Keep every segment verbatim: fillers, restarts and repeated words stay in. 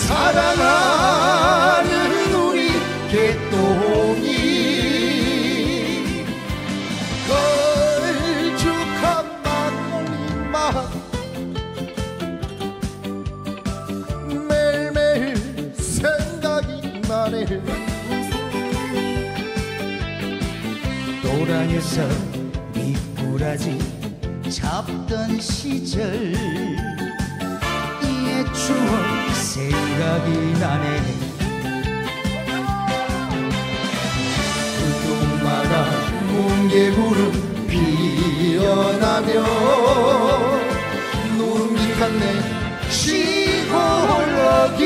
사랑하는 우리 개똥이 걸쭉한 막걸리 맛 매일매일 생각이 나네. 도랑에서 미꾸라지 잡던 시절 이의 추억 생각이 나네. 그동마다 뭉게구름 피어나며 눈밑한 내 시골러기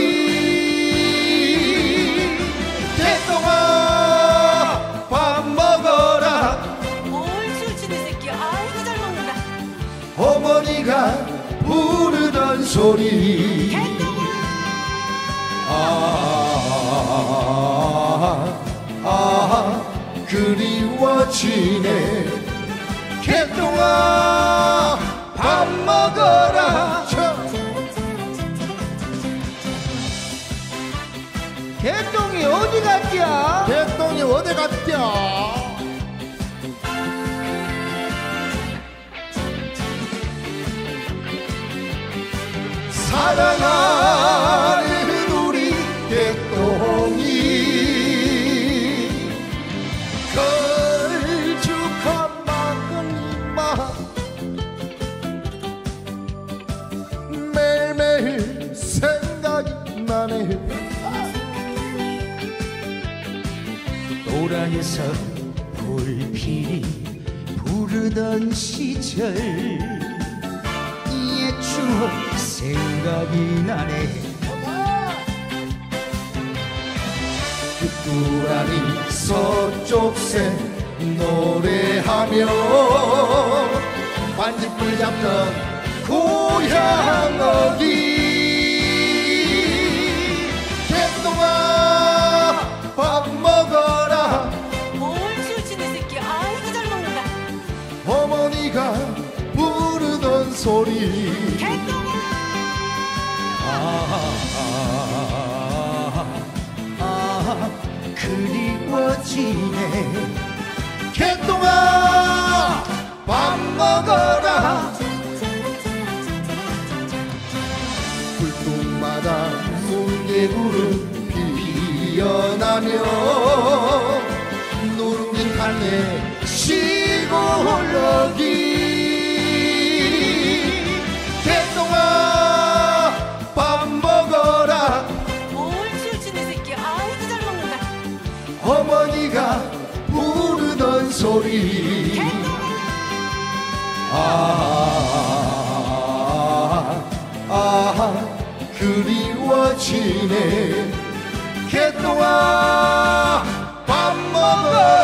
개똥아 밥 먹어라. 뭘 술 취는 새끼. 아이고 잘 먹는다. 어머니가 부르던 소리 아, 아 그리워지네. 개똥아 밥 먹어라. 개똥이 어디 갔냐? 개똥이 어디 갔냐? 사랑하는 우리 개똥이 걸쭉한 막걸리 맛 매일매일 생각이 나네. 도랑에서 불필이 부르던 시절 이의 추억 생각이 나네. 뒷구라니 서쪽새 노래하며 반딧불 잡던 고향 어기 개똥아 밥 먹어라. 뭘 술 취는 새끼. 아이고 잘 먹는다. 어머니가 부르던 소리 개똥아. 아, 아, 아, 아 그리워지네. 개똥아 밥 먹어라. 굴뚝마다 뭉게구름 피어나며 누룽진 갈래 시골러기 개똥아 밥 먹어라. 뭘 술 취는 새끼. 아이고 잘 먹는다. 어머니가 부르던 소리 아, 아 그리워지네. 개똥아 밥 먹어